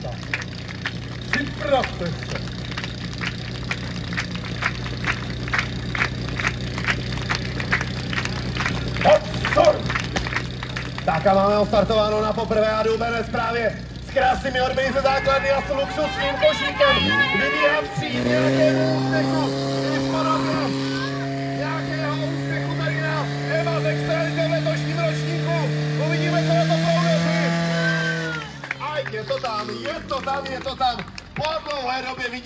Tak. Připravte se. Pozor! Tak a máme ostartováno na poprvé a důbené zprávě s krásnými odbyly ze základny a s luxusním košíkem. Vybíhá vstříc nějakému úspěchu i s podobnou nějakého úspěchu tady na Eva z extralize v letošním ročníku. Uvidíme, co na to proudí. A je to tam. Po dlouhé době vidíme.